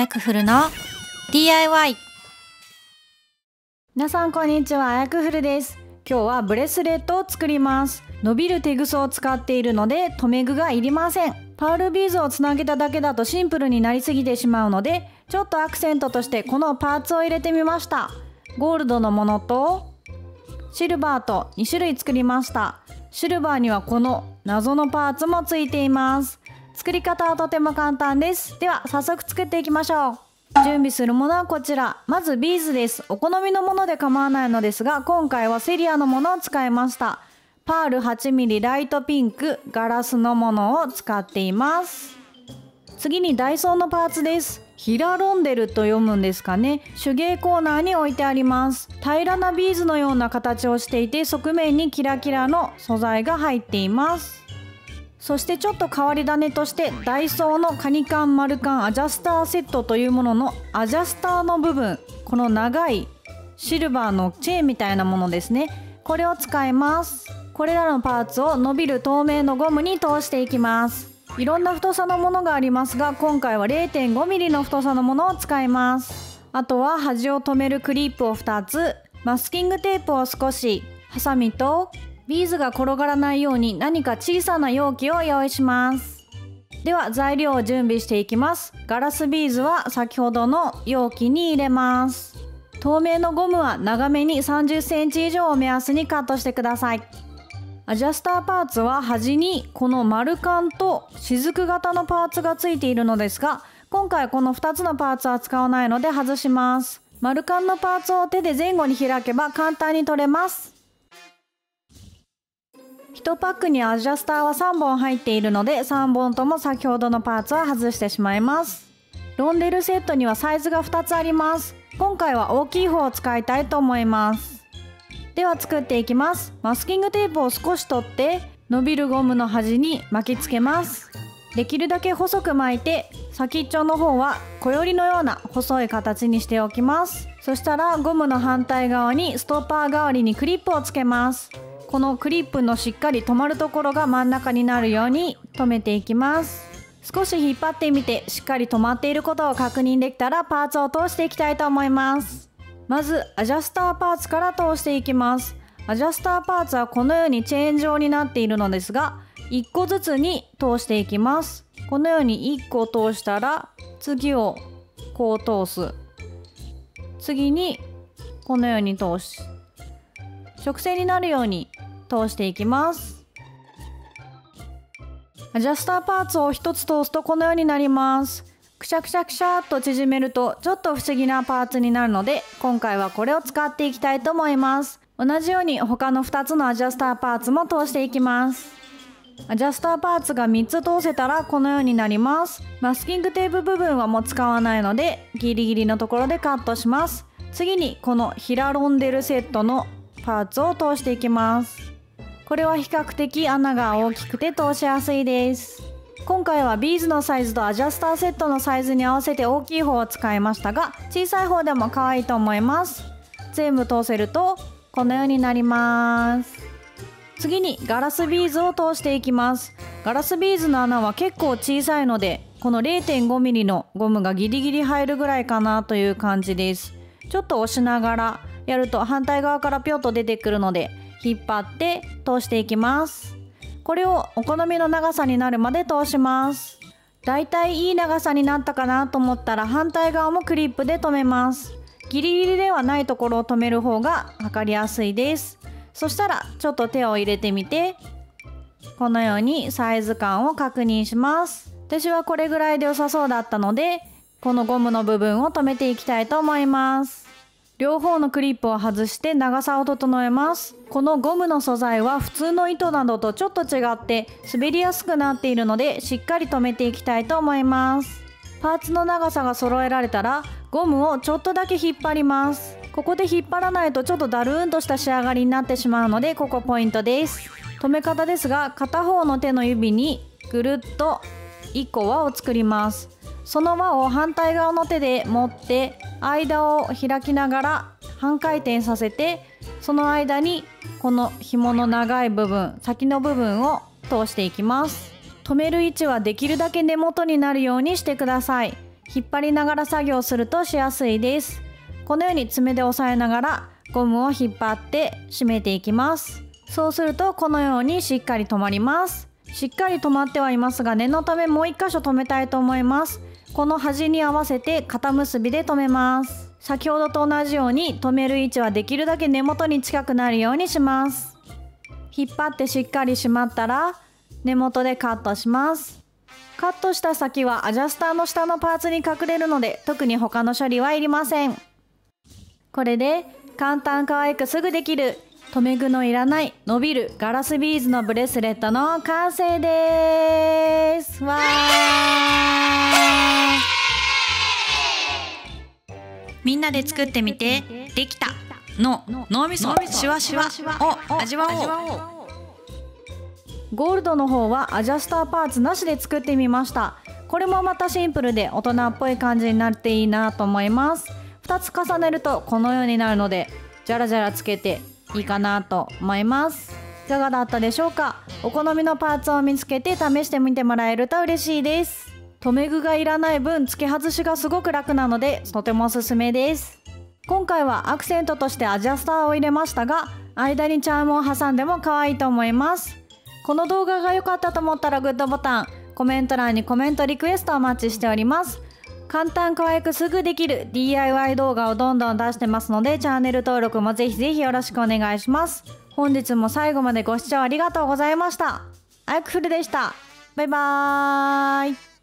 くふるの DIY。 皆さんこんにちは、あやくふるです。今日はブレスレットを作ります。伸びるテグスを使っているので留め具がいりません。パールビーズをつなげただけだとシンプルになりすぎてしまうので、ちょっとアクセントとしてこのパーツを入れてみました。ゴールドのものとシルバーと2種類作りました。シルバーにはこの謎のパーツもついています。作り方はとても簡単です。では早速作っていきましょう。準備するものはこちら。まずビーズです。お好みのもので構わないのですが、今回はセリアのものを使いました。パール 8mm ライトピンクガラスのものを使っています。次にダイソーのパーツです。ヒラロンデルと読むんですかね。手芸コーナーに置いてあります。平らなビーズのような形をしていて、側面にキラキラの素材が入っています。そしてちょっと変わり種としてダイソーのカニカン丸カンアジャスターセットというもののアジャスターの部分、この長いシルバーのチェーンみたいなものですね。これを使います。これらのパーツを伸びる透明のゴムに通していきます。いろんな太さのものがありますが、今回は 0.5mm の太さのものを使います。あとは端を留めるクリップを2つ、マスキングテープを少し、ハサミとビーズが転がらないように何か小さな容器を用意します。では材料を準備していきます。ガラスビーズは先ほどの容器に入れます。透明のゴムは長めに30センチ以上を目安にカットしてください。アジャスターパーツは端にこの丸カンと雫型のパーツがついているのですが、今回この2つのパーツは使わないので外します。丸カンのパーツを手で前後に開けば簡単に取れます。1パックにアジャスターは3本入っているので、3本とも先ほどのパーツは外してしまいます。ロンデルセットにはサイズが2つあります。今回は大きい方を使いたいと思います。では作っていきます。マスキングテープを少し取って伸びるゴムの端に巻きつけます。できるだけ細く巻いて、先っちょの方は小よりのような細い形にしておきます。そしたらゴムの反対側にストッパー代わりにクリップをつけます。このクリップのしっかり止まるところが真ん中になるように留めていきます。少し引っ張ってみてしっかり止まっていることを確認できたらパーツを通していきたいと思います。まずアジャスターパーツから通していきます。アジャスターパーツはこのようにチェーン状になっているのですが、1個ずつに通していきます。このように1個通したら次をこう通す。次にこのように通し、直線になるように通していきます。アジャスターパーツを1つ通すとこのようになります。くしゃくしゃくしゃっと縮めるとちょっと不思議なパーツになるので、今回はこれを使っていきたいと思います。同じように他の2つのアジャスターパーツも通していきます。アジャスターパーツが3つ通せたらこのようになります。マスキングテープ部分はもう使わないのでギリギリのところでカットします。次にこのヒラロンデルセットのパーツを通していきます。これは比較的穴が大きくて通しやすいです。今回はビーズのサイズとアジャスターセットのサイズに合わせて大きい方を使いましたが、小さい方でも可愛いと思います。全部通せるとこのようになります。次にガラスビーズを通していきます。ガラスビーズの穴は結構小さいので、この 0.5mm のゴムがギリギリ入るぐらいかなという感じです。ちょっと押しながらやると反対側からピョッと出てくるので、引っ張って通していきます。これをお好みの長さになるまで通します。だいたいいい長さになったかなと思ったら反対側もクリップで留めます。ギリギリではないところを留める方が測りやすいです。そしたらちょっと手を入れてみて、このようにサイズ感を確認します。私はこれぐらいで良さそうだったので、このゴムの部分を留めていきたいと思います。両方のクリップを外して長さを整えます。このゴムの素材は普通の糸などとちょっと違って滑りやすくなっているので、しっかり留めていきたいと思います。パーツの長さが揃えられたらゴムをちょっとだけ引っ張ります。ここで引っ張らないとちょっとだるーんとした仕上がりになってしまうので、ここポイントです。留め方ですが、片方の手の指にぐるっと1個輪を作ります。その輪を反対側の手で持って間を開きながら半回転させて、その間にこの紐の長い部分、先の部分を通していきます。留める位置はできるだけ根元になるようにしてください。 引っ張りながら作業するとしやすいです。このように爪で押さえながらゴムを引っ張って締めていきます。そうするとこのようにしっかり止まります。しっかり止まってはいますが、念のためもう1箇所止めたいと思います。この端に合わせて肩結びで止めます。先ほどと同じように止める位置はできるだけ根元に近くなるようにします。引っ張ってしっかり締まったら根元でカットします。カットした先はアジャスターの下のパーツに隠れるので、特に他の処理はいりません。これで簡単可愛くすぐできる留め具のいらない伸びるガラスビーズのブレスレットの完成です。わー。みんなで作ってみて、できたの脳みそシュワシュワを味わおう。 ゴールドの方はアジャスターパーツなしで作ってみました。これもまたシンプルで大人っぽい感じになっていいなと思います。2つ重ねるとこのようになるので、ジャラジャラつけていいかなと思います。いかがだったでしょうか。お好みのパーツを見つけて試してみてもらえると嬉しいです。留め具がいらない分付け外しがすごく楽なのでとてもおすすめです。今回はアクセントとしてアジャスターを入れましたが、間にチャームを挟んでも可愛いと思います。この動画が良かったと思ったらグッドボタン、コメント欄にコメントリクエストお待ちしております。簡単可愛くすぐできる DIY 動画をどんどん出してますので、チャンネル登録もぜひぜひよろしくお願いします。本日も最後までご視聴ありがとうございました。あやくふるでした。バイバーイ。